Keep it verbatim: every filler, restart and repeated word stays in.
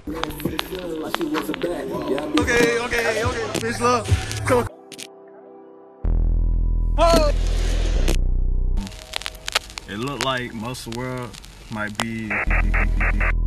Okay, okay, okay. Bitch, love. Come on. Whoa! It looked like Mosa World might be